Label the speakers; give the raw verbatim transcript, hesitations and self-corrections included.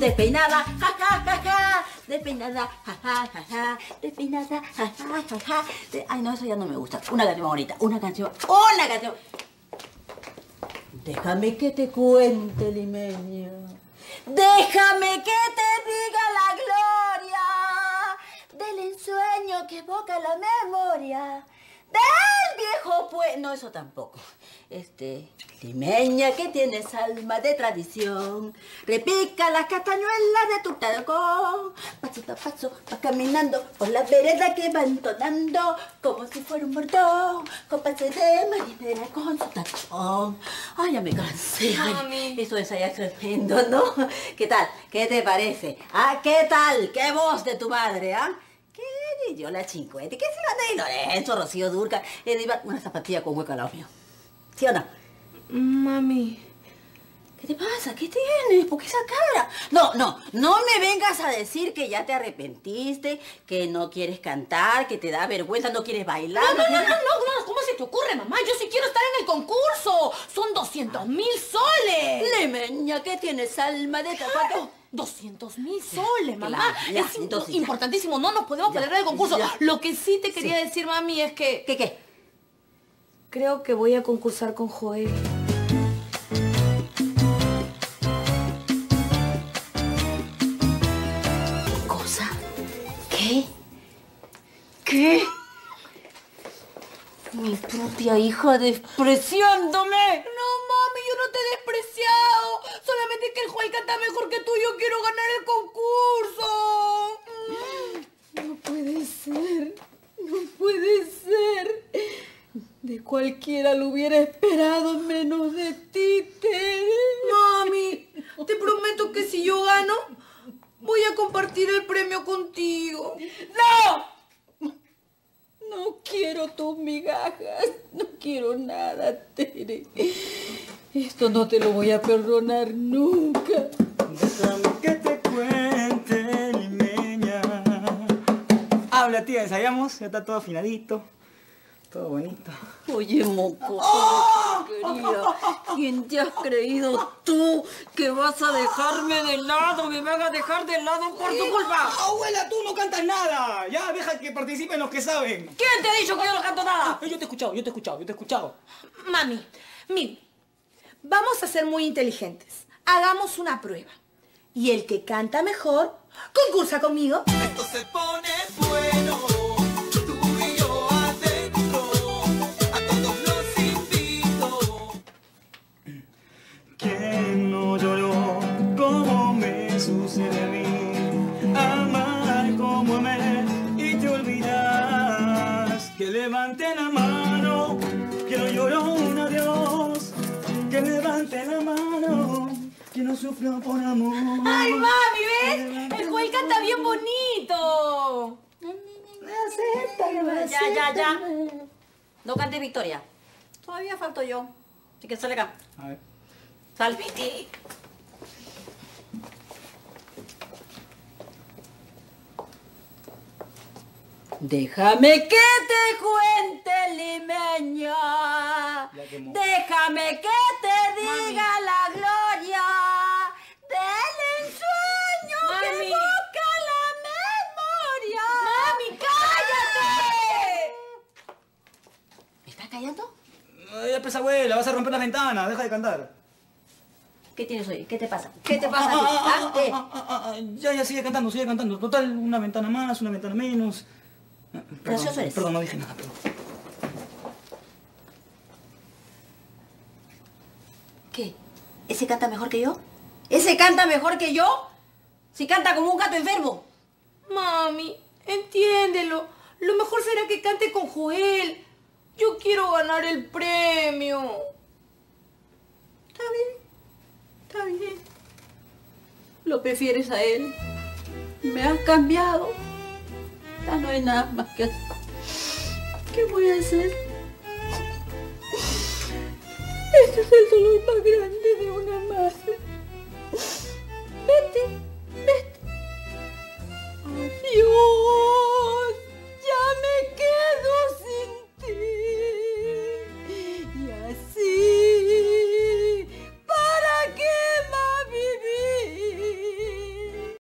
Speaker 1: Despeinada, ja, ja, ja, ja. Despeinada, ja, ja, ja, ja. Despeinada, ja, ja, ja, ja. De... Ay, no, eso ya no me gusta. Una canción bonita, una canción, una canción. Déjame que te cuente, limeño. Déjame que te diga la gloria del ensueño que evoca la memoria del viejo pues... No, eso tampoco. Este... Limeña que tienes alma de tradición, repica las castañuelas de tu talcón. Pasito a paso vas caminando por la vereda que va entonando como si fuera un bordón, con pase de marinera con su tacón. Ay, ya me cansé. Ay, eso es allá tremendo, ¿no? ¿Qué tal? ¿Qué te parece? ¿Ah, qué tal? ¿Qué voz de tu madre, ah? ¿Qué? Yo la Cinquetti, ¿qué se la de Lorenzo, Rocío Dúrcal? Ediva, una zapatilla con hueco al lado mío. ¿Sí o no?
Speaker 2: Mami.
Speaker 1: ¿Qué te pasa? ¿Qué tienes? ¿Por qué esa cara? No, no, no me vengas a decir que ya te arrepentiste, que no quieres cantar, que te da vergüenza, no quieres bailar.
Speaker 2: No, no, no,
Speaker 1: quieres...
Speaker 2: no, no, no, ¿cómo se te ocurre, mamá? Yo sí quiero estar en el concurso. Son doscientos mil soles.
Speaker 1: Limeña, ¿qué tienes alma de tapaco?
Speaker 2: doscientos mil soles, mamá.
Speaker 1: Claro, ya,
Speaker 2: es
Speaker 1: entonces,
Speaker 2: importantísimo, no nos podemos
Speaker 1: ya,
Speaker 2: perder el concurso.
Speaker 1: ya.
Speaker 2: Lo que sí te quería
Speaker 1: Sí.
Speaker 2: decir, mami, es que...
Speaker 1: ¿Qué qué?
Speaker 2: Creo que voy a concursar con Joel.
Speaker 1: ¿Qué? ¿Qué? Mi propia hija despreciándome.
Speaker 2: No, mami, yo no te he despreciado. Solamente que el Joel canta mejor que tú. Yo quiero ganar el concurso.
Speaker 1: No puede ser. No puede ser. De cualquiera lo hubiera esperado menos de ti, Tere.
Speaker 2: Mami, te prometo que si yo gano, voy a compartir el premio contigo.
Speaker 1: ¡No! No quiero tus migajas. No quiero nada, Tere. Esto no te lo voy a perdonar nunca.
Speaker 3: Déjame que te cuente, limeña. Habla, tía, ensayamos. Ya está todo afinadito. Todo bonito.
Speaker 1: Oye, mocoso de porquería. ¿Quién te has creído tú que vas a dejarme de lado? ¿Me vas a dejar de lado por tu culpa?
Speaker 3: Abuela, tú no cantas nada. Ya, deja que participen los que saben.
Speaker 1: ¿Quién te ha dicho que yo no canto nada?
Speaker 3: Yo te he escuchado, yo te he escuchado, yo te he escuchado.
Speaker 2: Mami, mira, vamos a ser muy inteligentes. Hagamos una prueba. Y el que canta mejor, concursa conmigo.
Speaker 4: Esto se pone bueno. Tú y yo adentro. A todos los invito.
Speaker 3: ¿Quién no lloró como me sucede a mí? Amar como amé y te olvidas. Que levante la mano, que no lloró un adiós. Que levante la mano, que no sufrió por amor.
Speaker 2: ¡Ay, mami, ves! El Joel canta bien bonito.
Speaker 1: Ya, ya, ya. No cante victoria. Todavía falto yo. Así que sale acá.
Speaker 3: A ver.
Speaker 1: Sal, Piti. Déjame que te cuente, limeña.
Speaker 3: Ya quemó.
Speaker 1: Déjame que te diga
Speaker 2: Mami.
Speaker 1: la gloria del ensueño que
Speaker 2: Mami.
Speaker 1: evoca la memoria.
Speaker 2: ¡Mami, cállate!
Speaker 1: ¿Me estás callando?
Speaker 3: Ay, pues, abuela, vas a romper las ventanas, deja de cantar.
Speaker 1: ¿Qué tienes hoy? ¿Qué te pasa? ¿Qué te pasa a ti?
Speaker 3: Ah, ah,
Speaker 1: ¿Ah? ¿Qué?
Speaker 3: ah, ah, ah, ah, ya, ya, sigue cantando, sigue cantando. Total, una ventana más, una ventana menos. Ah, perdón,
Speaker 1: Gracioso eres.
Speaker 3: Perdón, no dije nada, perdón.
Speaker 1: ¿Qué? ¿Ese canta mejor que yo? ¿Ese canta mejor que yo? Si canta como un gato enfermo.
Speaker 2: Mami, entiéndelo. Lo mejor será que cante con Joel. Yo quiero ganar el premio.
Speaker 1: Está bien, está bien. Lo prefieres a él. Me has cambiado. Ya no hay nada más que hacer. ¿Qué voy a hacer? Este es el dolor más grande de una madre. Vete.